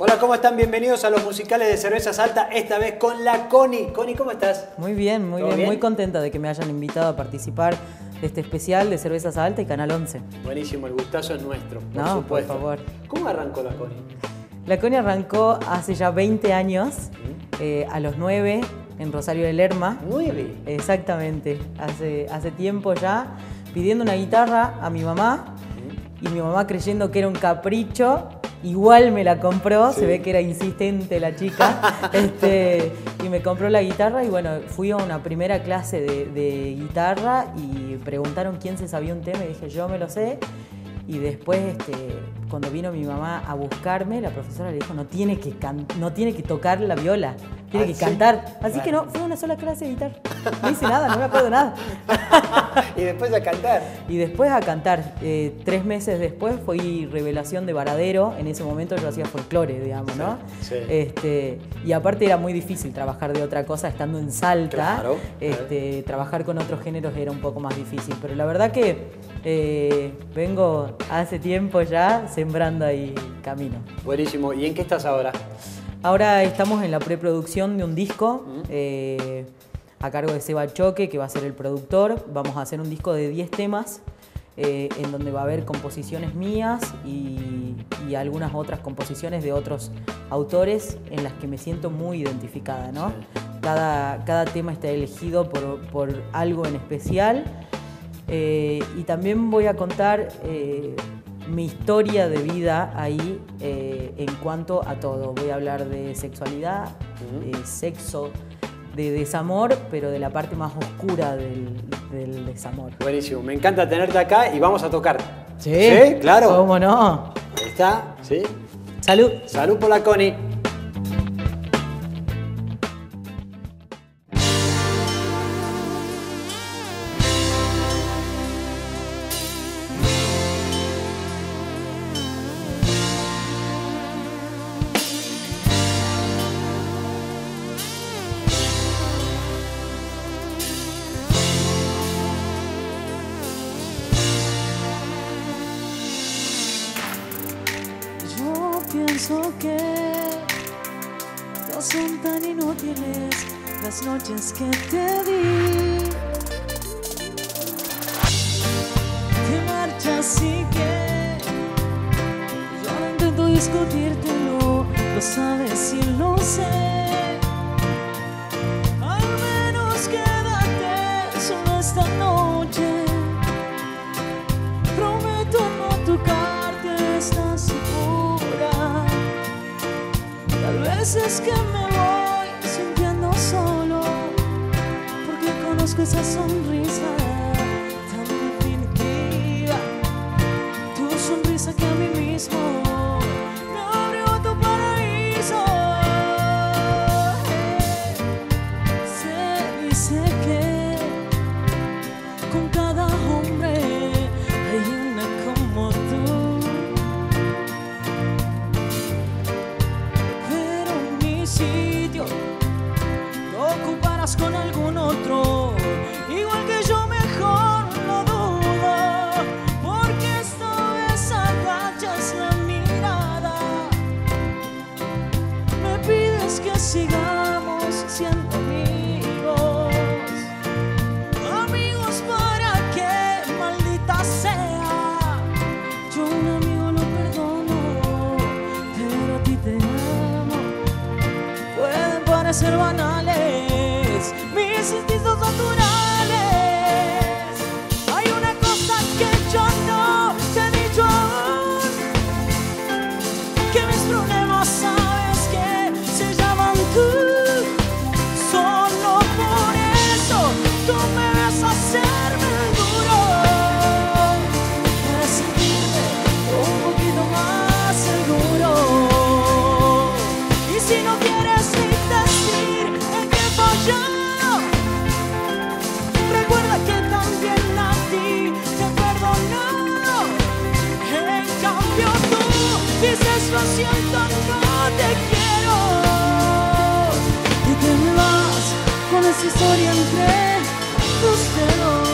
Hola, ¿cómo están? Bienvenidos a los musicales de Cerveza Salta, esta vez con la Connie. Connie, ¿cómo estás? Muy bien, muy bien. Muy contenta de que me hayan invitado a participar de este especial de Cerveza Salta y Canal 11. Buenísimo, el gustazo es nuestro, por supuesto. Por favor. ¿Cómo arrancó la Connie? La Connie arrancó hace ya 20 años, a los 9, en Rosario de Lerma. ¿9? Exactamente, hace tiempo ya, pidiendo una guitarra a mi mamá, y mi mamá, creyendo que era un capricho, igual me la compró. Sí. Se ve que era insistente la chica, y me compró la guitarra. Y bueno, fui a una primera clase de guitarra y preguntaron quién se sabía un tema y dije, yo me lo sé. Y después, cuando vino mi mamá a buscarme, la profesora le dijo, no tiene que tocar la viola, tiene que cantar. Así que no, fue una sola clase de guitarra. No hice nada, no me acuerdo nada. Y después a cantar. Y después a cantar. 3 meses después fui revelación de Varadero. En ese momento yo hacía folclore, digamos, ¿no? Sí. Y aparte era muy difícil trabajar de otra cosa estando en Salta. Claro. Trabajar con otros géneros era un poco más difícil. Pero la verdad que vengo hace tiempo ya sembrando ahí camino. Buenísimo. ¿Y en qué estás ahora? Ahora estamos en la preproducción de un disco a cargo de Seba Choque, que va a ser el productor. Vamos a hacer un disco de 10 temas en donde va a haber composiciones mías y algunas otras composiciones de otros autores en las que me siento muy identificada, ¿no? Sí. Cada tema está elegido por algo en especial. Y también voy a contar mi historia de vida ahí en cuanto a todo. Voy a hablar de sexualidad, de sexo, de desamor, pero de la parte más oscura del desamor. Buenísimo, me encanta tenerte acá y vamos a tocar. Sí, ¿sí? Claro. ¿Cómo no? Ahí está, ¿sí? Salud. Salud por la Connie. Pienso que no son tan inútiles las noches que te di. Te marchas y que yo no intento discutírtelo, lo sabes y lo sé. Al menos quédate solo esta noche. Prometo no tocarte, estás segura. Tal vez es que me voy sintiendo solo, porque conozco esa sonrisa tan definitiva, tu sonrisa que a mí mismo me abrió tu paraíso. Se dice que con cada hombre hay una como tú. No ocuparás con algún otro, igual que yo, mejor no dudo, porque esta vez agachas la mirada, me pides que sigamos siendo amigos. Amigos, ¿para qué, maldita sea? Yo un amigo lo perdono, pero a ti te amo. Pueden parecer banales mis instintos naturales. Hay una cosa que yo no te he dicho aún, que mis problemas sabes que se llaman tú. Solo por eso tú me ves hacerme el duro, para sentirme un poquito más seguro. Y si no quieres decir en qué falló, recuerda que también a ti te perdonó. En cambio tú dices lo siento, no te quiero, y te me vas con esa historia entre tus dedos.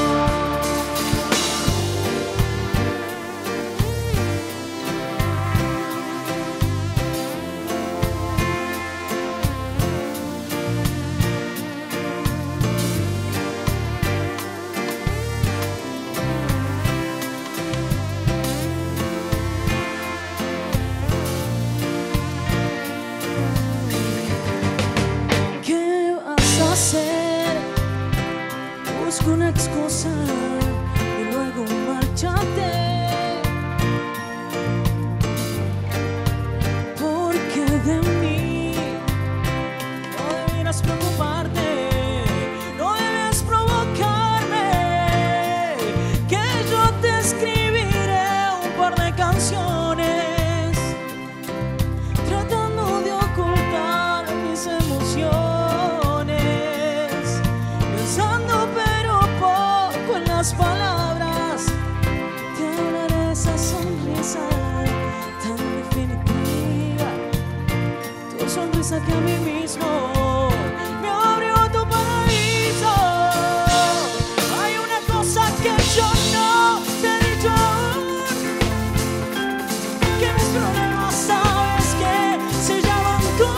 sonrisa que a mí mismo me abrió tu paraíso. Hay una cosa que yo no te he dicho aún, que mis problemas sabes que se llaman tú.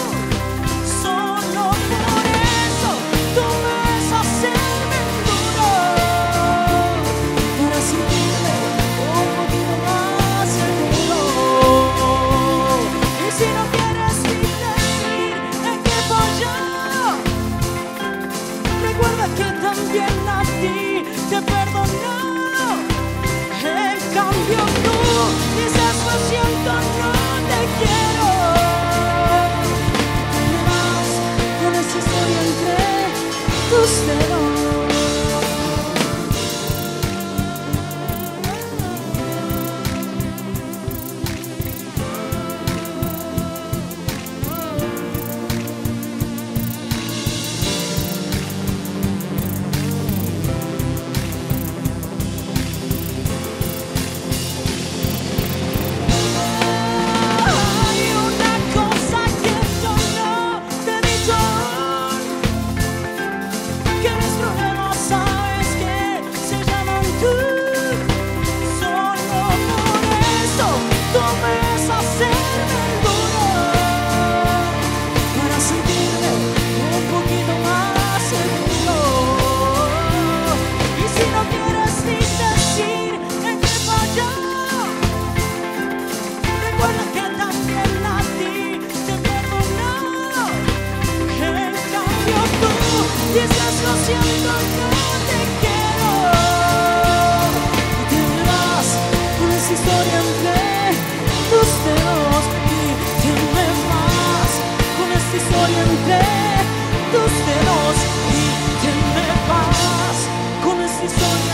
Solo por eso tú me ves hacerme duro, para sentirme un poquito más seguro. Y si no quieres ni decir en qué falló, recuerda que también a ti te perdonó. En cambio tú dices lo siento, no te quiero. Me vas con esa historia entre tus dedos. Hay una cosa que yo no te he dicho aún, que mis problemas sabes que se llaman tú. Solo por eso tú me ves hacerme duro, para sentirme un poquito más seguro. Y si no quieres ni decir en qué falló, recuerda que también a ti te perdonó. En cambio tú dices lo siento, no te quiero. Y te vas con esa historia entre tus dedos. Y te me vas con esta historia entre tus dedos. Y te me vas con esta historia